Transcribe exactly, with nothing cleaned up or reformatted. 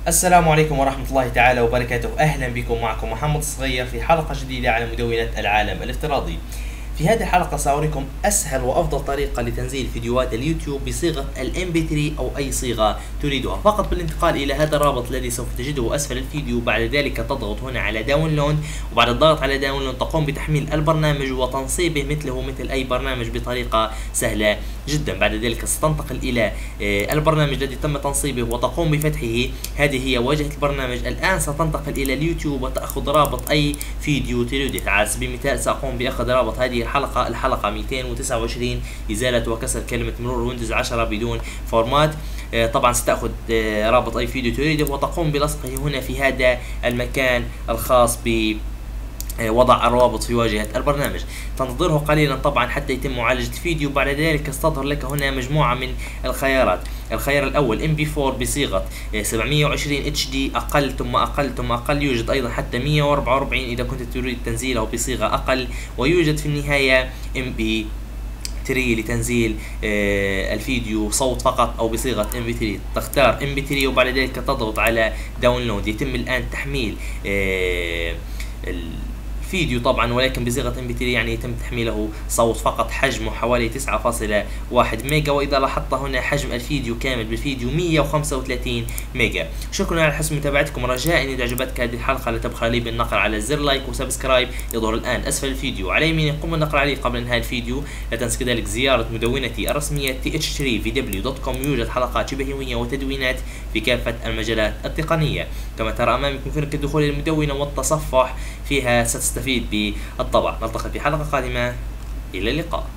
السلام عليكم ورحمة الله تعالى وبركاته. أهلا بكم، معكم محمد الصغير في حلقة جديدة على مدونة العالم الافتراضي. في هذه الحلقة سأوريكم أسهل وأفضل طريقة لتنزيل فيديوهات اليوتيوب بصيغة ال إم بي ثري أو أي صيغة تريدها، فقط بالانتقال إلى هذا الرابط الذي سوف تجده أسفل الفيديو. بعد ذلك تضغط هنا على داونلود، وبعد الضغط على داونلود تقوم بتحميل البرنامج وتنصيبه مثله مثل أي برنامج بطريقة سهلة جدا. بعد ذلك ستنتقل إلى البرنامج الذي تم تنصيبه وتقوم بفتحه. هذه هي واجهة البرنامج. الآن ستنتقل إلى اليوتيوب وتأخذ رابط أي فيديو تريده. على سبيل المثال سأقوم بأخذ رابط هذه الحلقة الحلقة مئتين وتسعة وعشرين، إزالة وكسر كلمة مرور ويندوز عشرة بدون فورمات. طبعا ستأخذ رابط أي فيديو تريده وتقوم بلصقه هنا في هذا المكان الخاص ب وضع الروابط في واجهة البرنامج. تنتظره قليلا طبعا حتى يتم معالجة الفيديو. بعد ذلك ستظهر لك هنا مجموعة من الخيارات. الخيار الأول إم بي فور بصيغة سبعمئة وعشرين اتش دي، أقل ثم أقل ثم أقل. يوجد أيضا حتى مئة وأربعة وأربعين إذا كنت تريد تنزيله بصيغة أقل، ويوجد في النهاية إم بي ثري لتنزيل آه الفيديو صوت فقط أو بصيغة إم بي ثري. تختار إم بي ثري وبعد ذلك تضغط على داونلود. يتم الآن تحميل آه الفيديو طبعا، ولكن بصيغة إم بي ثري، يعني يتم تحميله صوت فقط. حجمه حوالي تسعة فاصلة واحد ميجا، وإذا لاحظت هنا حجم الفيديو كامل بالفيديو مئة وخمسة وثلاثين ميجا. شكرا على حسن متابعتكم. رجاء إذا عجبتك هذه الحلقة لا تبخل لي بالنقر على زر لايك وسبسكرايب يظهر الآن أسفل الفيديو. على يميني قم بالنقر عليه قبل إنهاء الفيديو. لا تنسى كذلك زيارة مدونتي الرسمية تي اتش ثري في دبليو دوت كوم. يوجد حلقات شبهوية وتدوينات في كافة المجالات التقنية. كما ترى أمامك يمكنك الدخول إلى المدونة والتصفح فيها، ستستفيد بالطبع. نلتقي في حلقة قادمة، إلى اللقاء.